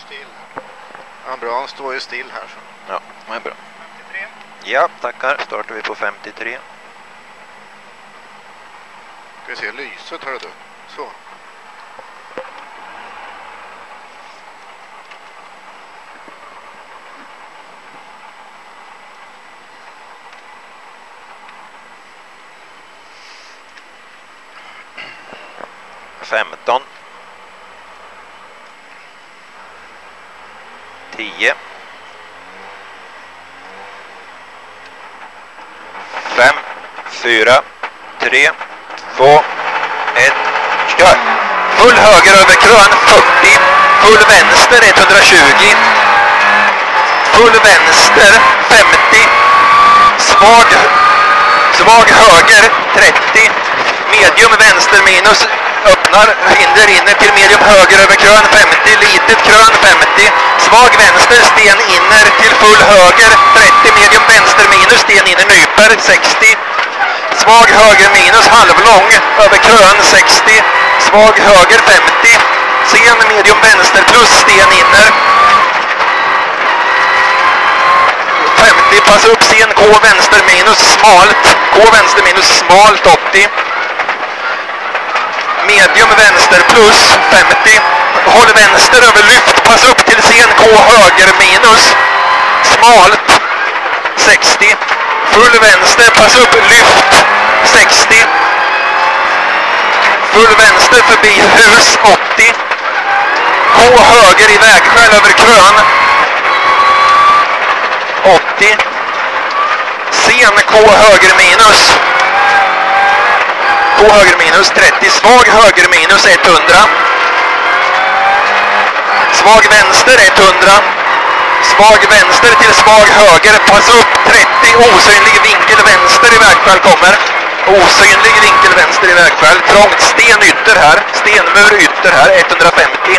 still. Ja, bra, han står ju still här. Så. Ja, det är bra. 53. Ja, tackar. Startar vi på 53. Ska vi se lyset, hör du. Så. Femton. 10. 5, 4, 3, 2, 1, kör! Full höger över krön 40, full vänster 120, full vänster 50, svag höger 30, medium vänster minus, öppnar, hinder inner till medium höger över krön 50, litet krön 50, svag vänster, sten inner till full höger 30, medium vänster minus, sten inner nyper 60, svag höger minus, halvlång över krön 60, svag höger 50, sen medium vänster plus, sten inner 50, passa upp sen K vänster minus, smalt, K vänster minus, smalt 80, medium vänster plus 50, håll vänster över lyft, pass upp till sen K höger minus, smalt 60, full vänster, pass upp lyft 60, full vänster förbi hus 80, K höger i vägskäl över krön 80, sen K höger minus, K höger minus 30, svag höger minus 100, svag vänster 100, svag vänster till svag höger, pass upp 30, osynlig vinkel vänster i vägskäl kommer, osynlig vinkel vänster i vägskäl, trångt sten ytter här, stenmur ytter här 150,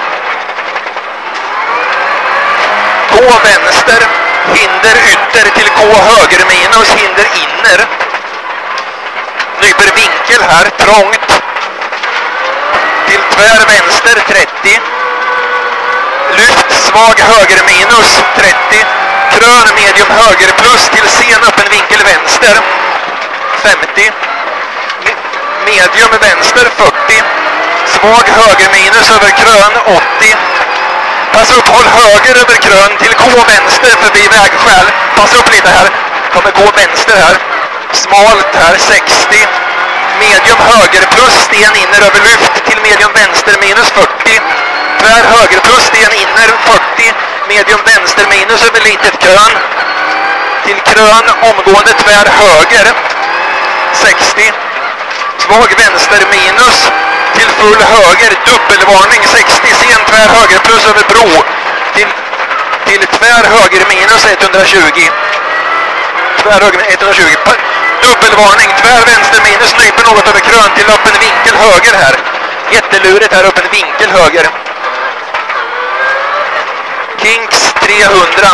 K vänster, hinder ytter till K höger minus, hinder inner, nyper vinkel här, trångt till tvär vänster 30, lyft svag höger minus 30, krön medium höger plus till sen öppen vinkel vänster 50, medium vänster 40, svag höger minus över krön 80, pass upp, håll höger över krön till K vänster förbi vägskäl, pass upp lite här, kommer K vänster här, smalt här 60, medium höger plus, sten inner över lyft till medium vänster minus 40, tvär höger plus, sten inner 40, medium vänster minus över litet krön till krön, omgående tvär höger 60, svag vänster minus till full höger, dubbelvarning 60, sen tvär höger plus över bro till tvär höger minus 120, tvär höger 120, dubbelvarning, tvär vänster minus, nyper något över krön till öppen vinkel höger här, jättelurigt här, öppen vinkel höger, Kings 300,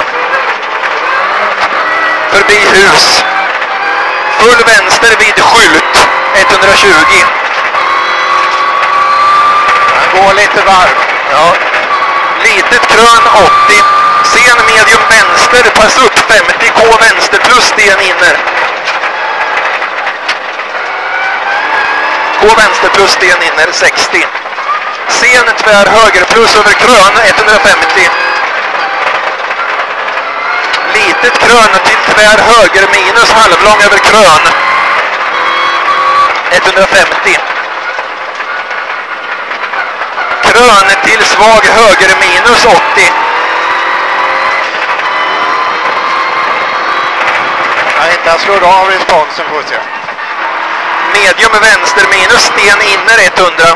förbi hus, full vänster vid skylt 120, han går lite varv, ja, litet krön 80, sen medium vänster, pass upp 50, K vänster plus, sten inner, K vänster plus, sten inner 60, sen tvär höger plus över krön 150, litet krön till tvär höger minus, halvlång över krön 150, krön till svag höger minus 80, Nej, inte han slår av responsen på sig. medium vänster minus, sten inner 100,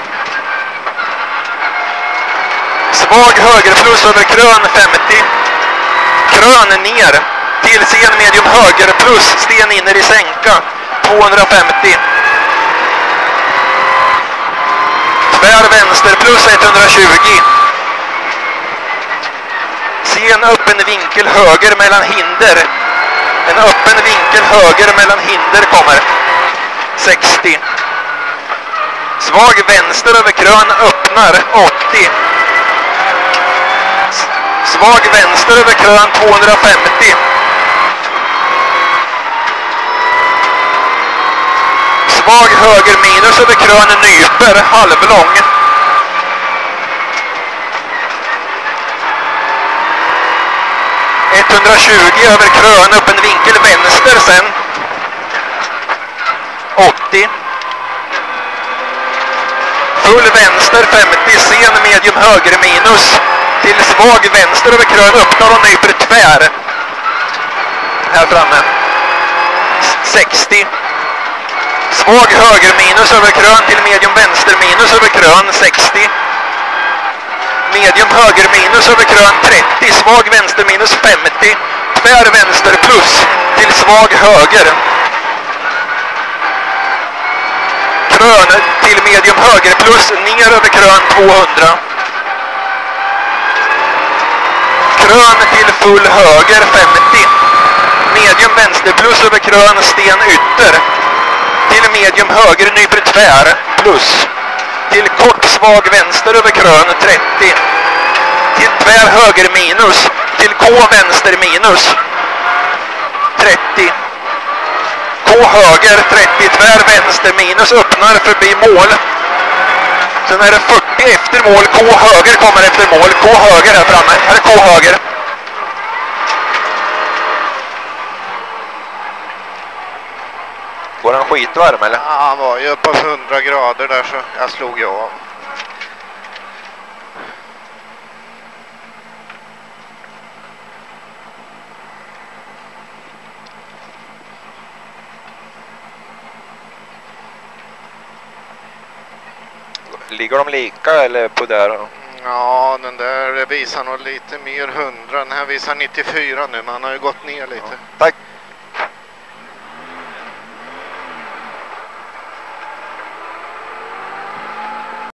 svag höger plus över krön 50, krön ner till sen medium höger plus, sten inner i sänka 250, tvär vänster plus 120, sen öppen vinkel höger mellan hinder, en öppen vinkel höger mellan hinder kommer 60, svag vänster över krön, öppnar 80, Svag vänster över krön 250. Svag höger minus över krön nyper, halvlång. över krön, upp en vinkel vänster sen. 80. Full vänster 50, sen medium höger minus. Till svag vänster över krön, öppnar och nyper tvär. Här framme. 60. Svag höger minus över krön till medium vänster minus över krön 60. Medium höger minus över krön 30. Svag vänster minus 50. Tvär vänster plus till svag höger. Krön till medium höger plus ner över krön 200. Krön till full höger 50. Medium vänster plus över krön sten ytter. Till medium höger nyper tvär plus. Till kort svag vänster över krön 30. Till tvär höger minus. Till K vänster minus 30. K höger 30. Tvär vänster minus öppnar förbi mål. Sen är det 40 efter mål. K höger kommer efter mål. K höger här framme. Här är K höger. Går han skitvarm eller? Ja, han var ju uppe på 100 grader där så jag slog ju av. Ligger de lika eller på där? Ja, den där visar nog lite mer 100. Den här visar 94 nu, men han har ju gått ner lite. Ja. Tack.